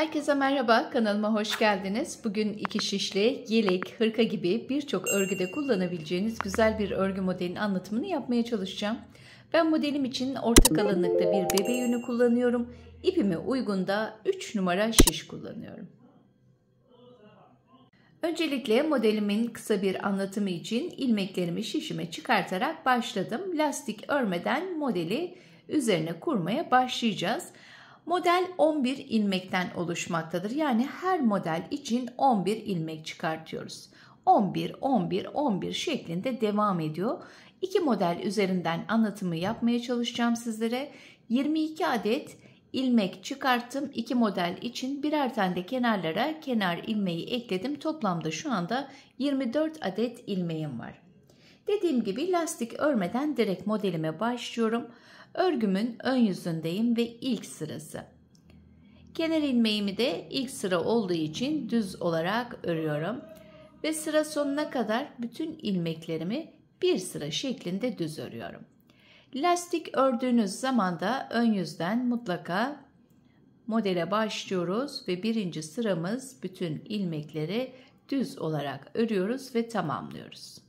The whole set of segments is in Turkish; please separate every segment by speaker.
Speaker 1: Herkese merhaba, kanalıma hoş geldiniz. Bugün iki şişli, yelek, hırka gibi birçok örgüde kullanabileceğiniz güzel bir örgü modelinin anlatımını yapmaya çalışacağım. Ben modelim için orta kalınlıkta bir bebe yünü kullanıyorum. İpime uygun da 3 numara şiş kullanıyorum. Öncelikle modelimin kısa bir anlatımı için ilmeklerimi şişime çıkartarak başladım. Lastik örmeden modeli üzerine kurmaya başlayacağız. Model 11 ilmekten oluşmaktadır. Yani her model için 11 ilmek çıkartıyoruz. 11, 11, 11 şeklinde devam ediyor. İki model üzerinden anlatımı yapmaya çalışacağım sizlere. 22 adet ilmek çıkarttım. İki model için birer tane de kenarlara kenar ilmeği ekledim. Toplamda şu anda 24 adet ilmeğim var. Dediğim gibi lastik örmeden direkt modelime başlıyorum. Örgümün ön yüzündeyim ve ilk sırası. Kenar ilmeğimi de ilk sıra olduğu için düz olarak örüyorum. Ve sıra sonuna kadar bütün ilmeklerimi bir sıra şeklinde düz örüyorum. Lastik ördüğünüz zaman da ön yüzden mutlaka modele başlıyoruz ve birinci sıramız bütün ilmekleri düz olarak örüyoruz ve tamamlıyoruz.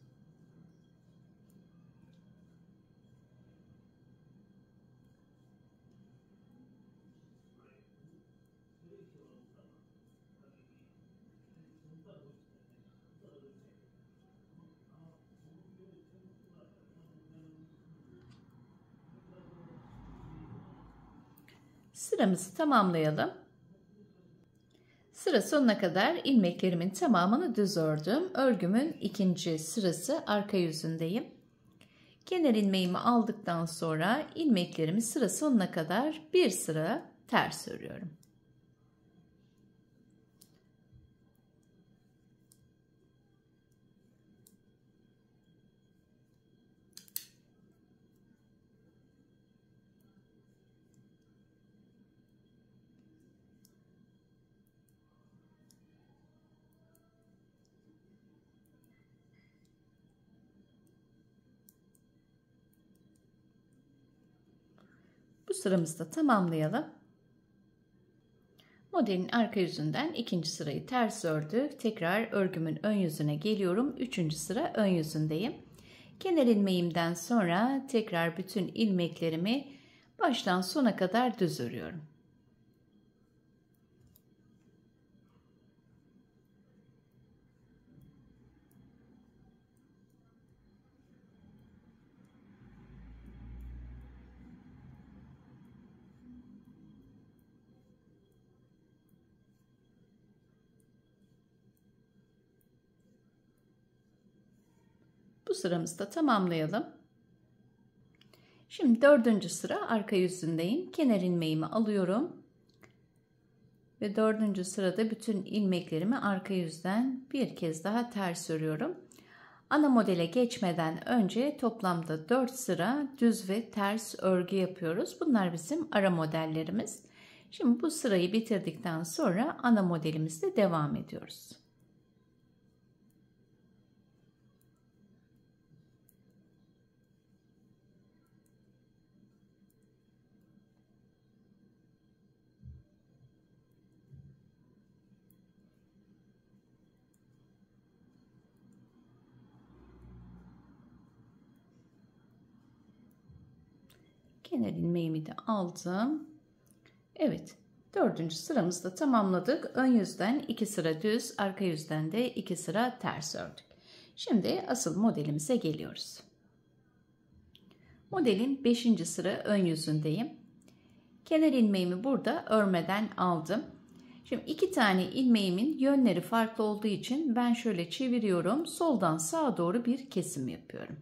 Speaker 1: Sıramızı tamamlayalım. Sıra sonuna kadar ilmeklerimin tamamını düz ördüm. Örgümün ikinci sırası arka yüzündeyim. Kenar ilmeğimi aldıktan sonra ilmeklerimi sıra sonuna kadar bir sıra ters örüyorum. Bu sıramızı da tamamlayalım. Modelin arka yüzünden ikinci sırayı ters ördük. Tekrar örgümün ön yüzüne geliyorum. Üçüncü sıra ön yüzündeyim. Kenar ilmeğimden sonra tekrar bütün ilmeklerimi baştan sona kadar düz örüyorum. Bu sıramızı da tamamlayalım. Şimdi dördüncü sıra arka yüzündeyim. Kenar ilmeğimi alıyorum. Ve dördüncü sırada bütün ilmeklerimi arka yüzden bir kez daha ters örüyorum. Ana modele geçmeden önce toplamda 4 sıra düz ve ters örgü yapıyoruz. Bunlar bizim ara modellerimiz. Şimdi bu sırayı bitirdikten sonra ana modelimizle devam ediyoruz. Kenar ilmeğimi de aldım. Evet, dördüncü sıramızı da tamamladık. Ön yüzden 2 sıra düz, arka yüzden de 2 sıra ters ördük. Şimdi asıl modelimize geliyoruz. Modelin 5. sıra ön yüzündeyim. Kenar ilmeğimi burada örmeden aldım. Şimdi 2 tane ilmeğimin yönleri farklı olduğu için ben şöyle çeviriyorum. Soldan sağa doğru bir kesim yapıyorum.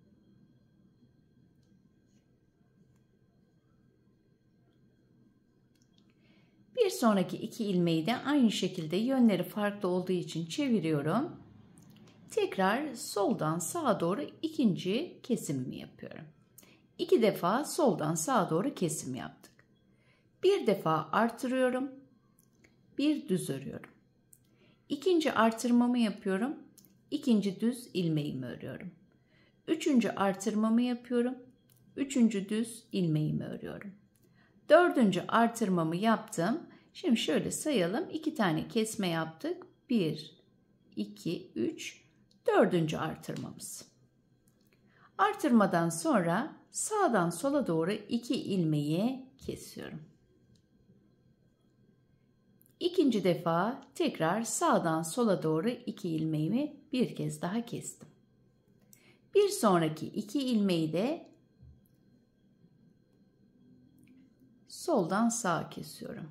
Speaker 1: Bir sonraki 2 ilmeği de aynı şekilde yönleri farklı olduğu için çeviriyorum. Tekrar soldan sağa doğru ikinci kesimimi yapıyorum. 2 defa soldan sağa doğru kesim yaptık. Bir defa artırıyorum. Bir düz örüyorum. İkinci artırmamı yapıyorum. İkinci düz ilmeğimi örüyorum. Üçüncü artırmamı yapıyorum. Üçüncü düz ilmeğimi örüyorum. Dördüncü artırmamı yaptım. Şimdi şöyle sayalım. 2 tane kesme yaptık. 1, 2, 3, 4. artırmamız. Artırmadan sonra sağdan sola doğru 2 ilmeği kesiyorum. İkinci defa tekrar sağdan sola doğru 2 ilmeğimi bir kez daha kestim. Bir sonraki 2 ilmeği de soldan sağa kesiyorum.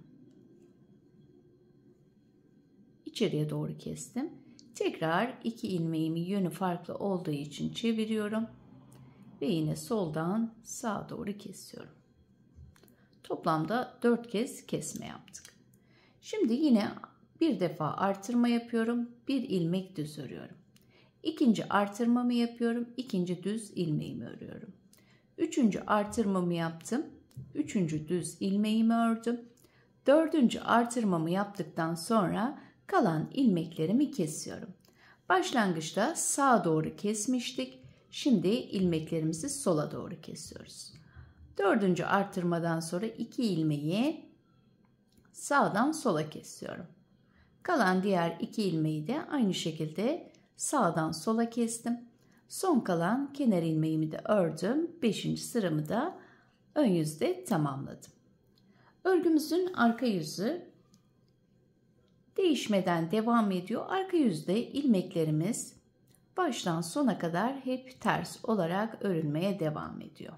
Speaker 1: İçeriye doğru kestim. Tekrar 2 ilmeğimi yönü farklı olduğu için çeviriyorum. Ve yine soldan sağa doğru kesiyorum. Toplamda 4 kez kesme yaptık. Şimdi yine bir defa artırma yapıyorum. Bir ilmek düz örüyorum. İkinci artırmamı yapıyorum. İkinci düz ilmeğimi örüyorum. Üçüncü artırmamı yaptım. Üçüncü düz ilmeğimi ördüm. Dördüncü artırmamı yaptıktan sonra kalan ilmeklerimi kesiyorum. Başlangıçta sağa doğru kesmiştik. Şimdi ilmeklerimizi sola doğru kesiyoruz. Dördüncü artırmadan sonra 2 ilmeği sağdan sola kesiyorum. Kalan diğer 2 ilmeği de aynı şekilde sağdan sola kestim. Son kalan kenar ilmeğimi de ördüm. 5. sıramı da ön yüzde tamamladım. Örgümüzün arka yüzü değişmeden devam ediyor. Arka yüzde ilmeklerimiz baştan sona kadar hep ters olarak örülmeye devam ediyor.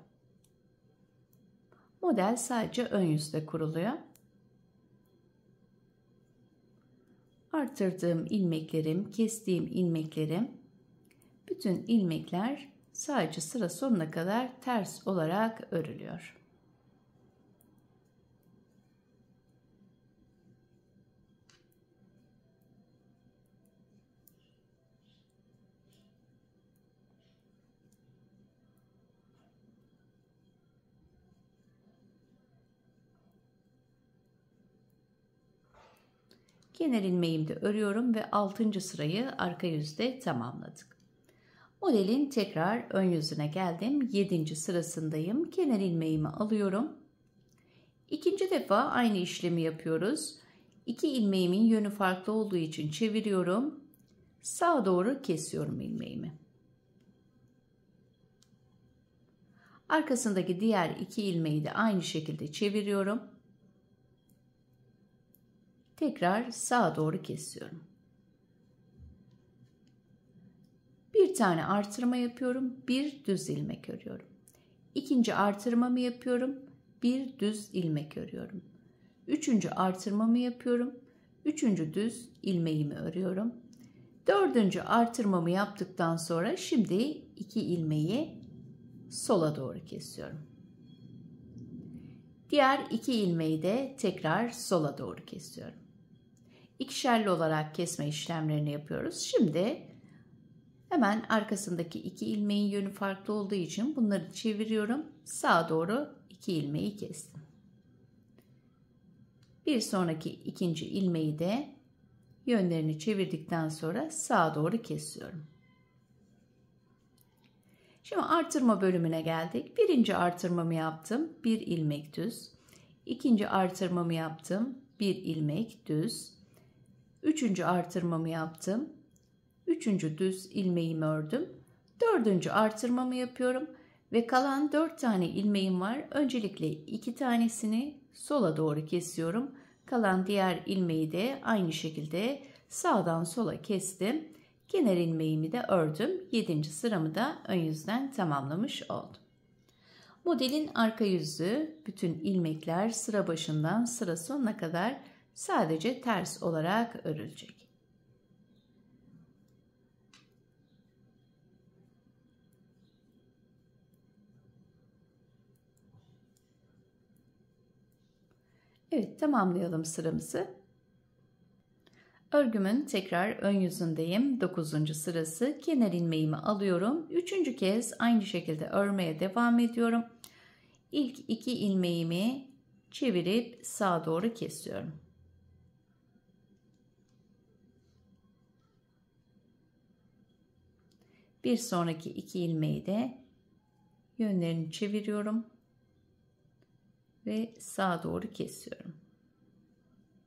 Speaker 1: Model sadece ön yüzde kuruluyor. Artırdığım ilmeklerim, kestiğim ilmeklerim, bütün ilmekler sadece sıra sonuna kadar ters olarak örülüyor. Kenar ilmeğimi de örüyorum ve 6. sırayı arka yüzde tamamladık. Modelin tekrar ön yüzüne geldim. 7. sırasındayım. Kenar ilmeğimi alıyorum. İkinci defa aynı işlemi yapıyoruz. 2 ilmeğimin yönü farklı olduğu için çeviriyorum. Sağa doğru kesiyorum ilmeğimi. Arkasındaki diğer 2 ilmeği de aynı şekilde çeviriyorum. Tekrar sağa doğru kesiyorum. Bir tane artırma yapıyorum. Bir düz ilmek örüyorum. İkinci artırmamı yapıyorum. Bir düz ilmek örüyorum. Üçüncü artırmamı yapıyorum. Üçüncü düz ilmeğimi örüyorum. Dördüncü artırmamı yaptıktan sonra şimdi 2 ilmeği sola doğru kesiyorum. Diğer 2 ilmeği de tekrar sola doğru kesiyorum. İkişerli olarak kesme işlemlerini yapıyoruz. Şimdi hemen arkasındaki 2 ilmeğin yönü farklı olduğu için bunları çeviriyorum. Sağa doğru 2 ilmeği kestim. Bir sonraki ikinci ilmeği de yönlerini çevirdikten sonra sağa doğru kesiyorum. Şimdi artırma bölümüne geldik. Birinci artırmamı yaptım. Bir ilmek düz. İkinci artırmamı yaptım. Bir ilmek düz. Üçüncü artırmamı yaptım. Üçüncü düz ilmeğimi ördüm. Dördüncü artırmamı yapıyorum. Ve kalan 4 tane ilmeğim var. Öncelikle 2 tanesini sola doğru kesiyorum. Kalan diğer ilmeği de aynı şekilde sağdan sola kestim. Kenar ilmeğimi de ördüm. 7. sıramı da ön yüzden tamamlamış oldum. Modelin arka yüzü bütün ilmekler sıra başından sıra sonuna kadar sadece ters olarak örülecek. Evet, tamamlayalım sıramızı. Örgümün tekrar ön yüzündeyim. 9. sırası. Kenar ilmeğimi alıyorum. 3. kez aynı şekilde örmeye devam ediyorum. İlk 2 ilmeğimi çevirip sağa doğru kesiyorum. Bir sonraki 2 ilmeği de yönlerini çeviriyorum ve sağa doğru kesiyorum.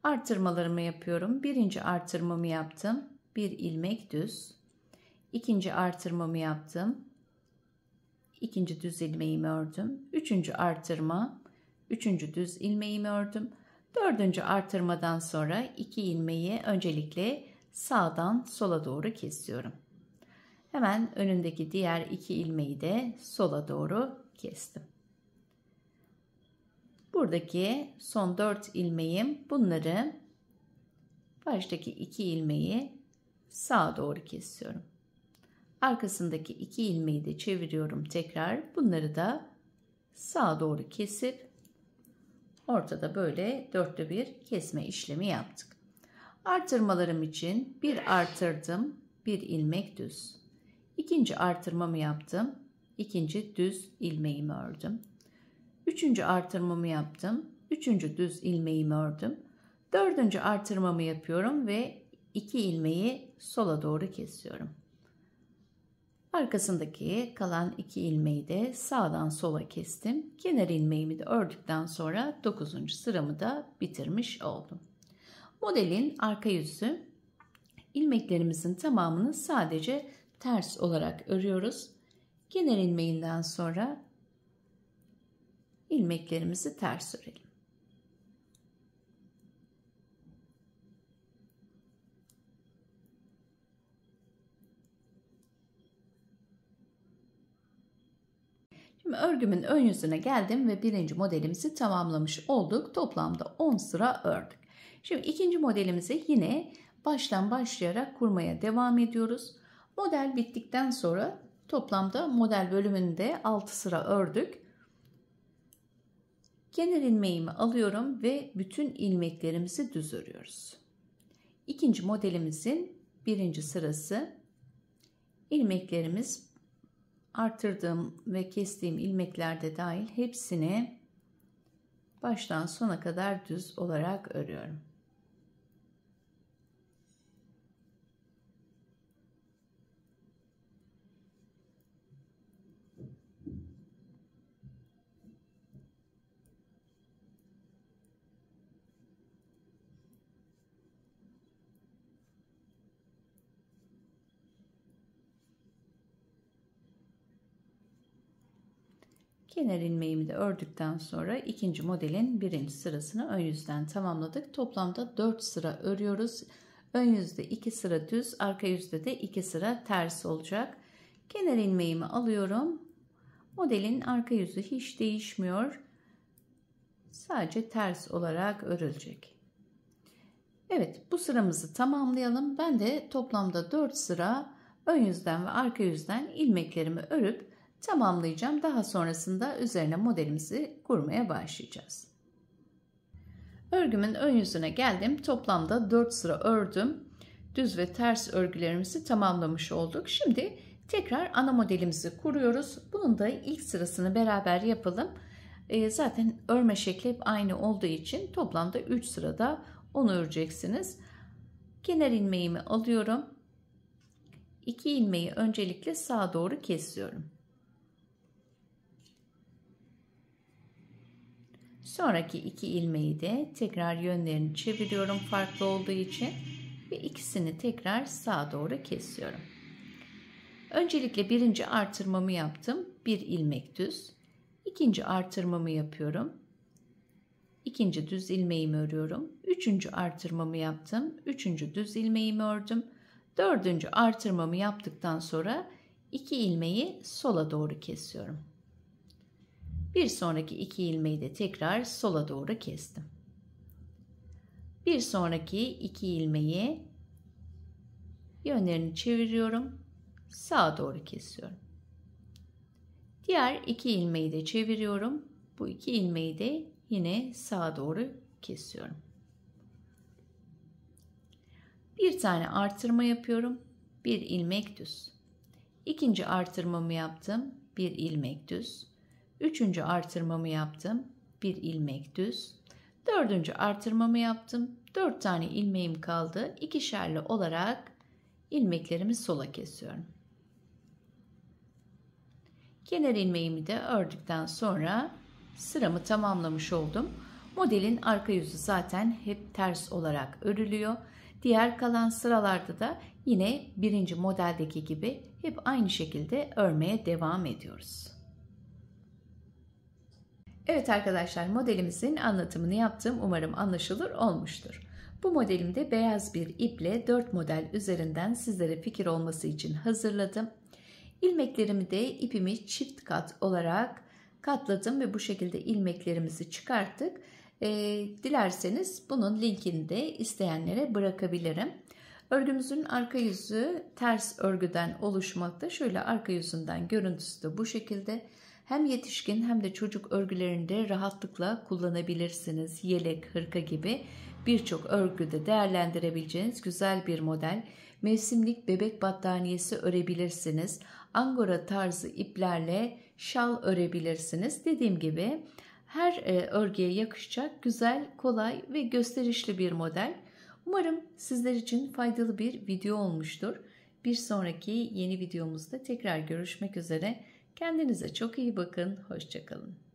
Speaker 1: Artırmalarımı yapıyorum. Birinci artırmamı yaptım. Bir ilmek düz. İkinci artırmamı yaptım. İkinci düz ilmeğimi ördüm. Üçüncü artırma. Üçüncü düz ilmeğimi ördüm. Dördüncü artırmadan sonra 2 ilmeği öncelikle sağdan sola doğru kesiyorum. Hemen önündeki diğer 2 ilmeği de sola doğru kestim. Buradaki son 4 ilmeğim, bunları baştaki 2 ilmeği sağa doğru kesiyorum. Arkasındaki 2 ilmeği de çeviriyorum tekrar. Bunları da sağa doğru kesip ortada böyle dörtte bir kesme işlemi yaptık. Artırmalarım için bir artırdım, bir ilmek düz. İkinci artırmamı yaptım. İkinci düz ilmeğimi ördüm. Üçüncü artırmamı yaptım. Üçüncü düz ilmeğimi ördüm. Dördüncü artırmamı yapıyorum ve 2 ilmeği sola doğru kesiyorum. Arkasındaki kalan 2 ilmeği de sağdan sola kestim. Kenar ilmeğimi de ördükten sonra 9. sıramı da bitirmiş oldum. Modelin arka yüzü, ilmeklerimizin tamamını sadece ters olarak örüyoruz. Kenar ilmeğinden sonra ilmeklerimizi ters örelim. Şimdi örgümün ön yüzüne geldim ve birinci modelimizi tamamlamış olduk. Toplamda 10 sıra ördük. Şimdi ikinci modelimizi yine baştan başlayarak kurmaya devam ediyoruz. Model bittikten sonra toplamda model bölümünde 6 sıra ördük. Kenar ilmeğimi alıyorum ve bütün ilmeklerimizi düz örüyoruz. İkinci modelimizin birinci sırası, ilmeklerimiz artırdığım ve kestiğim ilmeklerde dahil hepsini baştan sona kadar düz olarak örüyorum. Kenar ilmeğimi de ördükten sonra ikinci modelin birinci sırasını ön yüzden tamamladık. Toplamda 4 sıra örüyoruz. Ön yüzde 2 sıra düz, arka yüzde de 2 sıra ters olacak. Kenar ilmeğimi alıyorum. Modelin arka yüzü hiç değişmiyor. Sadece ters olarak örülecek. Evet, bu sıramızı tamamlayalım. Ben de toplamda 4 sıra ön yüzden ve arka yüzden ilmeklerimi örüp tamamlayacağım. Daha sonrasında üzerine modelimizi kurmaya başlayacağız. Örgümün ön yüzüne geldim. Toplamda 4 sıra ördüm. Düz ve ters örgülerimizi tamamlamış olduk. Şimdi tekrar ana modelimizi kuruyoruz. Bunun da ilk sırasını beraber yapalım. Zaten örme şekli hep aynı olduğu için toplamda 3 sırada onu öreceksiniz. Kenar ilmeğimi alıyorum. 2 ilmeği öncelikle sağa doğru kesiyorum. Sonraki 2 ilmeği de tekrar yönlerini çeviriyorum farklı olduğu için ve ikisini tekrar sağa doğru kesiyorum. Öncelikle birinci artırmamı yaptım. Bir ilmek düz. İkinci artırmamı yapıyorum. İkinci düz ilmeğimi örüyorum. Üçüncü artırmamı yaptım. Üçüncü düz ilmeğimi ördüm. Dördüncü artırmamı yaptıktan sonra 2 ilmeği sola doğru kesiyorum. Bir sonraki 2 ilmeği de tekrar sola doğru kestim. Bir sonraki 2 ilmeği yönlerini çeviriyorum. Sağa doğru kesiyorum. Diğer 2 ilmeği de çeviriyorum. Bu 2 ilmeği de yine sağa doğru kesiyorum. Bir tane artırma yapıyorum. Bir ilmek düz. İkinci artırmamı yaptım. Bir ilmek düz. Üçüncü artırmamı yaptım. Bir ilmek düz. Dördüncü artırmamı yaptım. 4 tane ilmeğim kaldı. İkişerli olarak ilmeklerimi sola kesiyorum. Kenar ilmeğimi de ördükten sonra sıramı tamamlamış oldum. Modelin arka yüzü zaten hep ters olarak örülüyor. Diğer kalan sıralarda da yine birinci modeldeki gibi hep aynı şekilde örmeye devam ediyoruz. Evet arkadaşlar, modelimizin anlatımını yaptım. Umarım anlaşılır olmuştur. Bu modelimde beyaz bir iple 4 model üzerinden sizlere fikir olması için hazırladım. İlmeklerimi de ipimi çift kat olarak katladım ve bu şekilde ilmeklerimizi çıkarttık. Dilerseniz bunun linkini de isteyenlere bırakabilirim. Örgümüzün arka yüzü ters örgüden oluşmakta. Şöyle arka yüzünden görüntüsü de bu şekilde. Hem yetişkin hem de çocuk örgülerinde rahatlıkla kullanabilirsiniz. Yelek, hırka gibi birçok örgüde değerlendirebileceğiniz güzel bir model. Mevsimlik bebek battaniyesi örebilirsiniz. Angora tarzı iplerle şal örebilirsiniz. Dediğim gibi her örgüye yakışacak güzel, kolay ve gösterişli bir model. Umarım sizler için faydalı bir video olmuştur. Bir sonraki yeni videomuzda tekrar görüşmek üzere. Kendinize çok iyi bakın. Hoşça kalın.